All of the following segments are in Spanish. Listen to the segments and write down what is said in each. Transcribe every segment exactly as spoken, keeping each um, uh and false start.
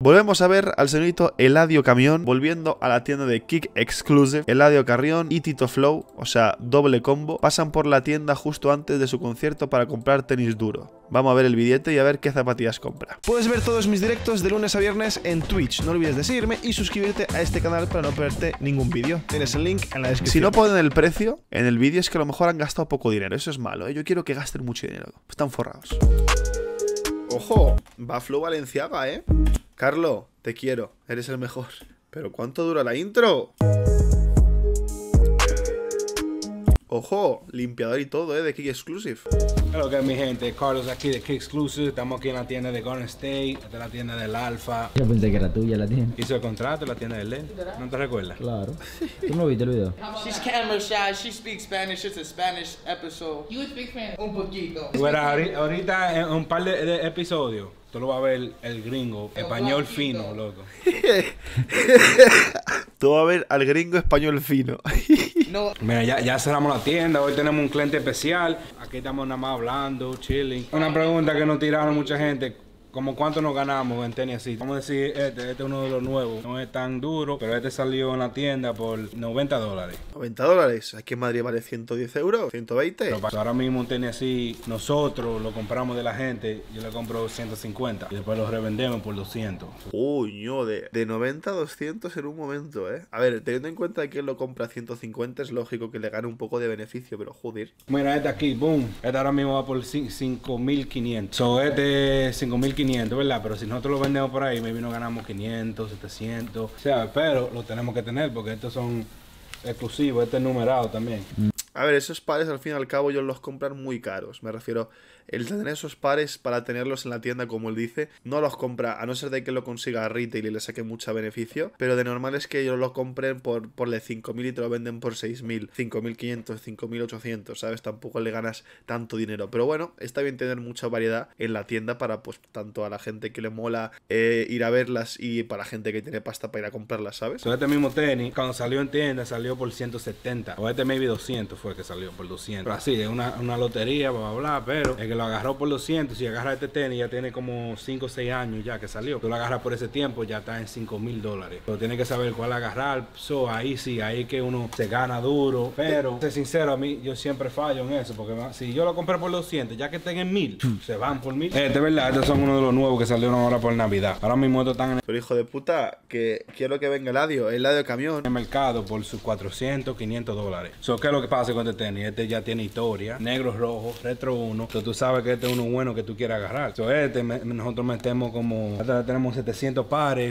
Volvemos a ver al señorito Eladio Camión volviendo a la tienda de Kick Exclusive. Eladio Carrión y Tito Flow, o sea, doble combo, pasan por la tienda justo antes de su concierto para comprar tenis duro. Vamos a ver el billete y a ver qué zapatillas compra. Puedes ver todos mis directos de lunes a viernes en Twitch. No olvides de seguirme y suscribirte a este canal para no perderte ningún vídeo. Tienes el link en la descripción. Si no ponen el precio en el vídeo es que a lo mejor han gastado poco dinero. Eso es malo, ¿eh? Yo quiero que gasten mucho dinero. Están forrados. Ojo, va Flow Valenciaga, ¿eh? Carlo, te quiero. Eres el mejor. Pero ¿cuánto dura la intro? Ojo, limpiador y todo, ¿eh? De Kick Exclusive. Hello, que mi gente, Carlos aquí de Kick Exclusive. Estamos aquí en la tienda de Golden State, esta es la tienda del Alfa. Yo pensé que era tuya la tienda. Hizo el contrato en la tienda del L E D. ¿No te recuerdas? Claro. ¿Tú no viste el video? She's camera shy, she speaks Spanish, it's a Spanish episode. You speak Spanish? Un poquito. Bueno, ahorita en un par de, de episodios, tú lo vas a ver el gringo, español fino, loco. Tú vas a ver al gringo español fino. No. Mira, ya, ya cerramos la tienda, hoy tenemos un cliente especial. Aquí estamos nada más hablando, chilling. Una pregunta que nos tiraron mucha gente. Como cuánto nos ganamos en tenis así. Vamos a decir, este, este es uno de los nuevos. No es tan duro, pero este salió en la tienda por noventa dólares. noventa dólares. Aquí en Madrid vale ciento diez euros, ciento veinte. Pero para ahora mismo un tenis así, nosotros lo compramos de la gente. Yo le compro ciento cincuenta y después lo revendemos por doscientos. Uy, de, de noventa a doscientos en un momento, ¿eh? A ver, teniendo en cuenta que él lo compra a ciento cincuenta, es lógico que le gane un poco de beneficio, pero joder. Mira, este aquí, boom. Este ahora mismo va por cinco mil quinientos. So, este cinco mil quinientos. ¿Verdad? Pero si nosotros lo vendemos por ahí, maybe nos ganamos quinientos, setecientos. O sea, pero lo tenemos que tener porque estos son exclusivos, este es numerado también. A ver, esos pares al fin y al cabo ellos los compran muy caros. Me refiero, el tener esos pares para tenerlos en la tienda, como él dice, no los compra, a no ser de que lo consiga a retail y le saque mucho beneficio. Pero de normal es que ellos lo compren por, por cinco mil y te lo venden por seis mil, cinco mil quinientos, cinco mil ochocientos, ¿sabes? Tampoco le ganas tanto dinero. Pero bueno, está bien tener mucha variedad en la tienda para, pues, tanto a la gente que le mola eh, ir a verlas y para la gente que tiene pasta para ir a comprarlas, ¿sabes? So, este mismo tenis, cuando salió en tienda, salió por ciento setenta. O este maybe doscientos fue que salió por doscientos. Pero así, es una, una lotería, bla, bla, bla. Pero el que lo agarró por doscientos, si agarra este tenis, ya tiene como cinco o seis años ya que salió. Tú lo agarras por ese tiempo, ya está en cinco mil dólares. Pero tienes que saber cuál agarrar. So, ahí sí, ahí que uno se gana duro. Pero, ser sincero, a mí, yo siempre fallo en eso. Porque si yo lo compré por doscientos, ya que estén en mil, se van por mil. Este, verdad, estos son uno de los nuevos que salieron ahora por Navidad. Ahora mismo estos están en Pero hijo de puta, que quiero que venga Eladio, Eladio Camión. el mercado por sus cuatrocientos, quinientos dólares. So, ¿qué es lo que pasa con este tenis? Este ya tiene historia, negro, rojo, retro uno. So, tú sabes que este es uno bueno que tú quieras agarrar. So, este me, nosotros metemos como, tenemos setecientos pares.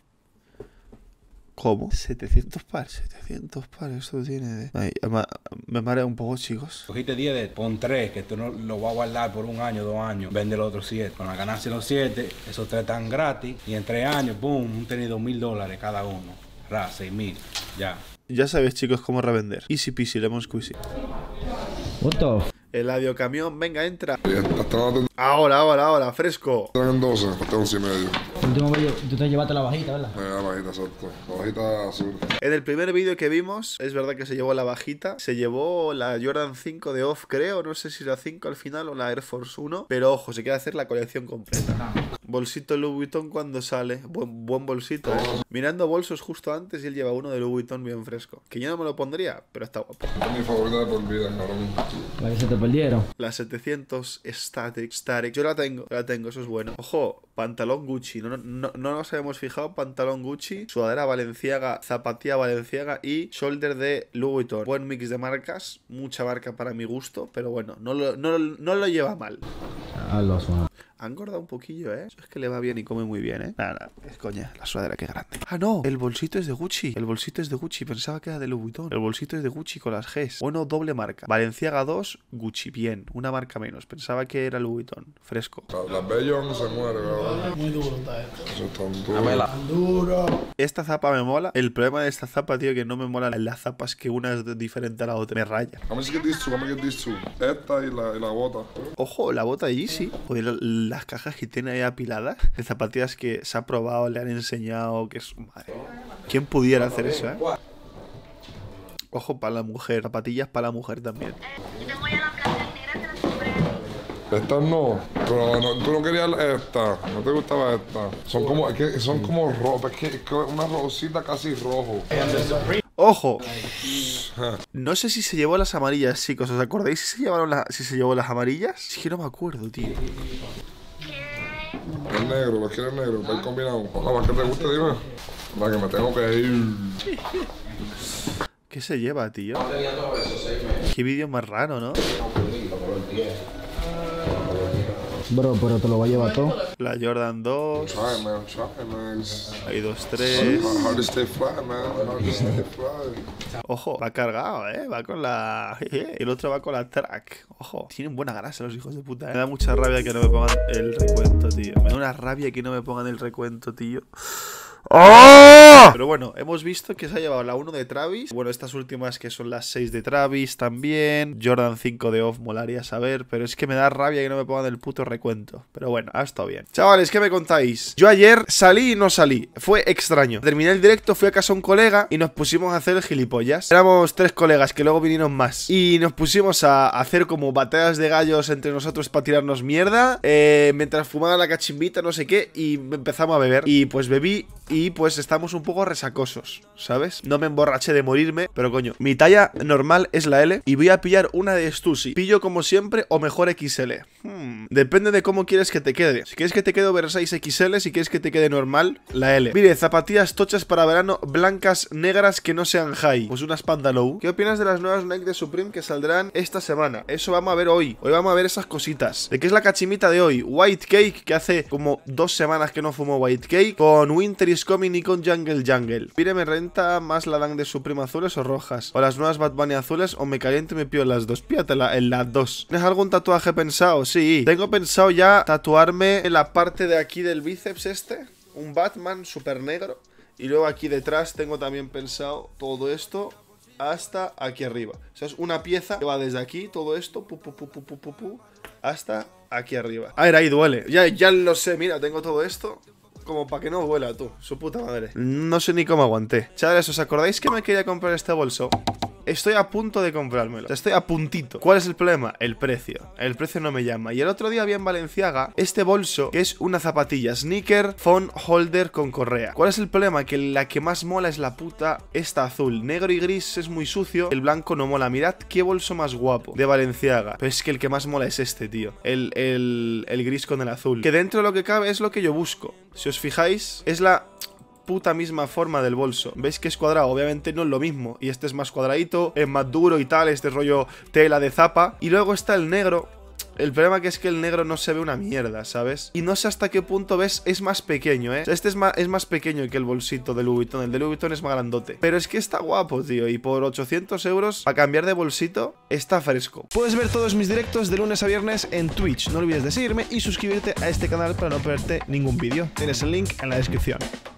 ¿Cómo? setecientos pares, setecientos pares, esto tiene de... Ay, me, me marea un poco, chicos. Cogiste diez de, pon tres, que tú no lo vas a guardar por un año, dos años, vende los otros siete. Con la ganancia de los siete, esos tres están gratis. Y en tres años, boom, un tenis dos mil dólares cada uno. Ra, seis mil, ya. Ya sabéis, chicos, cómo revender. Easy peasy, lemon squeezy. What the f... Eladio Camión, venga, entra. Ahora, ahora, ahora, fresco. En doce, hasta once y medio. El último vídeo, tú te llevaste la bajita, ¿verdad? La bajita, exacto. La bajita azul. En el primer vídeo que vimos, es verdad que se llevó la bajita. Se llevó la Jordan cinco de Off, creo. No sé si la cinco al final o la Air Force uno. Pero ojo, se quiere hacer la colección completa. Bolsito Louis Vuitton cuando sale. Buen, buen bolsito, ¿eh? Mirando bolsos justo antes y él lleva uno de Louis Vuitton bien fresco. Que yo no me lo pondría, pero está guapo. Es mi favorita de por vida, cabrón. La que se te perdieron. La setecientos Static, Static. Yo la tengo, la tengo, eso es bueno. Ojo, pantalón Gucci. No, no, no nos habíamos fijado. Pantalón Gucci, sudadera Balenciaga, zapatilla Balenciaga y shoulder de Louis Vuitton. Buen mix de marcas, mucha marca para mi gusto, pero bueno, no lo, no, no lo lleva mal. Ah, lo suena. Ha engordado un poquillo, ¿eh? Eso es que le va bien y come muy bien, ¿eh? Nada, nada, es coña, la sudadera que grande. Ah, no, el bolsito es de Gucci. El bolsito es de Gucci, pensaba que era de Louis Vuitton. El bolsito es de Gucci con las Gs. Bueno, doble marca. Balenciaga dos, Gucci, bien. Una marca menos. Pensaba que era Louis Vuitton. Fresco. Las Bellon se muere, cabrón. Muy duro está esto. Eso es tan duro. Tan duro. Esta zapa me mola. El problema de esta zapa, tío, que no me mola las zapas que una es diferente a la otra. Me raya. Vamos a decir que dice, vamos a decir dice. Esta y la, y la bota. Ojo, la bota Yeezy. Joder, las cajas que tiene ahí apiladas de zapatillas que se ha probado, le han enseñado, que es... Madre. ¿Quién pudiera hacer eso, eh? Ojo para la mujer, zapatillas para la mujer también. Estas no. Pero no, tú no querías esta. No te gustaba esta. Son como, es que son como rojas. Es que es que una rosita casi rojo. ¡Ojo! No sé si se llevó las amarillas, chicos. ¿Os acordáis si se llevaron la, si se llevó las amarillas? Es que no me acuerdo, tío. El negro, ¿lo quieres negro? ¿Está combinado? Ojalá más que te guste, dime. Va, que me tengo que ir. ¿Qué se lleva, tío? Qué vídeo más raro, ¿no? Bro, pero te lo va a llevar todo. La Jordan dos. Try, man, try, man. Hay dos, tres. Hard to stay fly, man. Hard to stay fly. Ojo, va cargado, ¿eh? Va con la... Y el otro va con la track. Ojo, tienen buena grasa los hijos de puta, ¿eh? Me da mucha rabia que no me pongan el recuento, tío. Me da una rabia que no me pongan el recuento, tío. ¡Oh! Pero bueno, hemos visto que se ha llevado la uno de Travis. Bueno, estas últimas que son las seis de Travis también. Jordan cinco de Off molaría saber. Pero es que me da rabia que no me pongan el puto recuento. Pero bueno, ha estado bien. Chavales, ¿qué me contáis? Yo ayer salí y no salí. Fue extraño. Terminé el directo, fui a casa a un colega y nos pusimos a hacer el gilipollas. Éramos tres colegas que luego vinieron más. Y nos pusimos a hacer como batallas de gallos entre nosotros para tirarnos mierda. Eh, mientras fumaba la cachimbita, no sé qué. Y empezamos a beber. Y pues bebí. Y pues estamos un poco resacosos, ¿sabes? No me emborraché de morirme, pero coño, mi talla normal es la L y voy a pillar una de Stussy. Pillo como siempre o mejor equis ele. Hmm. Depende de cómo quieres que te quede. Si quieres que te quede oversize equis ele, si quieres que te quede normal, la L. Mire, zapatillas tochas para verano, blancas, negras, que no sean high. Pues unas Pandalow. ¿Qué opinas de las nuevas Nike de Supreme que saldrán esta semana? Eso vamos a ver hoy. Hoy vamos a ver esas cositas. ¿De qué es la cachimita de hoy? White Cake, que hace como dos semanas que no fumo White Cake, con Winter is Coming y con Jungle Jungle. Mire, me renta más la Dunk de Supreme azules o rojas. O las nuevas Bad Bunny azules, o me caliento y me pido las dos. Pídatela en las dos. ¿Tienes algún tatuaje pensado? Sí. Tengo pensado ya tatuarme en la parte de aquí del bíceps este. Un Batman súper negro. Y luego aquí detrás tengo también pensado todo esto hasta aquí arriba. O sea, es una pieza que va desde aquí, todo esto, pu, pu, pu, pu, pu, pu, pu, hasta aquí arriba. A ver, ahí duele. Ya, ya lo sé, mira, tengo todo esto como para que no duela, tú, su puta madre. No sé ni cómo aguanté. Chavales, ¿os acordáis que me quería comprar este bolso? Estoy a punto de comprármelo. Estoy a puntito. ¿Cuál es el problema? El precio. El precio no me llama. Y el otro día vi en Balenciaga este bolso, que es una zapatilla sneaker phone holder con correa. ¿Cuál es el problema? Que la que más mola es la puta esta azul. Negro y gris es muy sucio. El blanco no mola. Mirad qué bolso más guapo de Balenciaga. Pero es que el que más mola es este, tío. El, el, el gris con el azul. Que dentro de lo que cabe es lo que yo busco. Si os fijáis, es la puta misma forma del bolso. ¿Veis que es cuadrado? Obviamente no es lo mismo. Y este es más cuadradito, es más duro y tal. Este rollo tela de zapa. Y luego está el negro. El problema que es que el negro no se ve una mierda, ¿sabes? Y no sé hasta qué punto, ¿ves? Es más pequeño, ¿eh? Este es más, es más pequeño que el bolsito de Louis Vuitton. El de Louis Vuitton es más grandote. Pero es que está guapo, tío. Y por ochocientos euros, a cambiar de bolsito, está fresco. Puedes ver todos mis directos de lunes a viernes en Twitch. No olvides de seguirme y suscribirte a este canal para no perderte ningún vídeo. Tienes el link en la descripción.